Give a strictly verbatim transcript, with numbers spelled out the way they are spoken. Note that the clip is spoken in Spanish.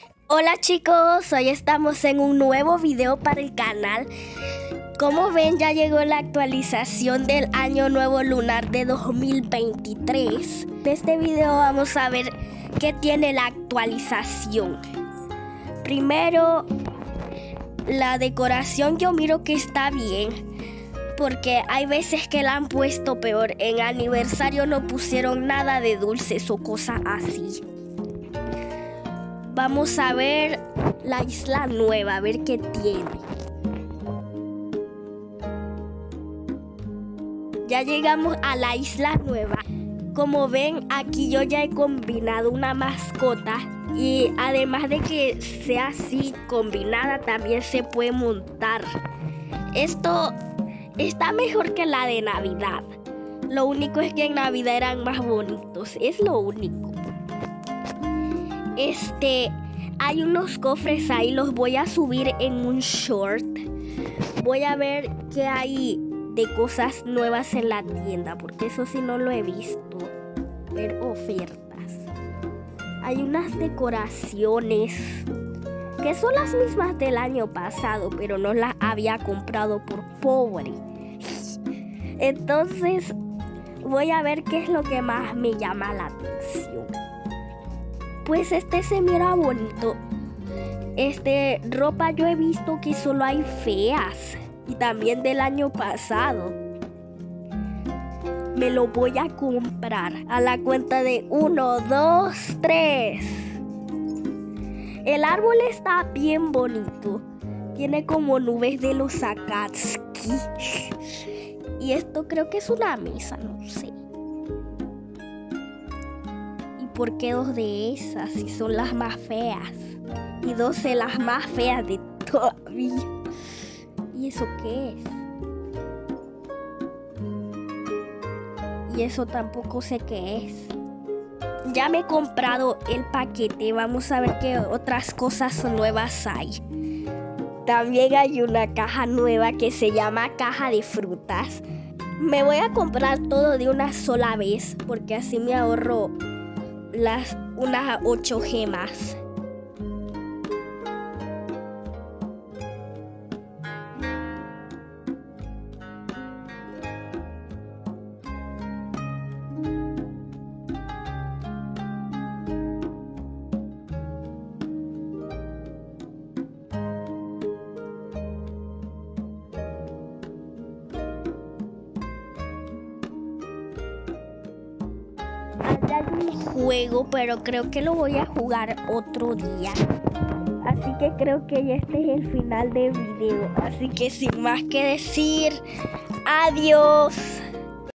Hola chicos, hoy estamos en un nuevo video para el canal. Como ven, ya llegó la actualización del Año Nuevo Lunar de dos mil veintitrés. En este video vamos a ver qué tiene la actualización. Primero, la decoración yo miro que está bien, porque hay veces que la han puesto peor. En aniversario no pusieron nada de dulces o cosas así. Vamos a ver la isla nueva, a ver qué tiene. Ya llegamos a la isla nueva. Como ven, aquí yo ya he combinado una mascota. Y además de que sea así combinada, también se puede montar. Esto está mejor que la de Navidad. Lo único es que en Navidad eran más bonitos. Es lo único. Este, hay unos cofres ahí, los voy a subir en un short. Voy a ver qué hay de cosas nuevas en la tienda, porque eso sí no lo he visto. Ver ofertas. Hay unas decoraciones que son las mismas del año pasado, pero no las había comprado por pobre. Entonces, voy a ver qué es lo que más me llama la atención. Pues este se mira bonito. Este, ropa yo he visto que solo hay feas. Y también del año pasado. Me lo voy a comprar. A la cuenta de uno, dos, tres. El árbol está bien bonito. Tiene como nubes de los Akatsuki. Y esto creo que es una mesa, no sé. ¿Por qué dos de esas si son las más feas? Y dos de las más feas de todavía. ¿Y eso qué es? Y eso tampoco sé qué es. Ya me he comprado el paquete. Vamos a ver qué otras cosas nuevas hay. También hay una caja nueva que se llama caja de frutas. Me voy a comprar todo de una sola vez, porque así me ahorro las unas ocho gemas. Hay un juego, pero creo que lo voy a jugar otro día. Así que creo que ya este es el final del video. Así que sin más que decir, adiós.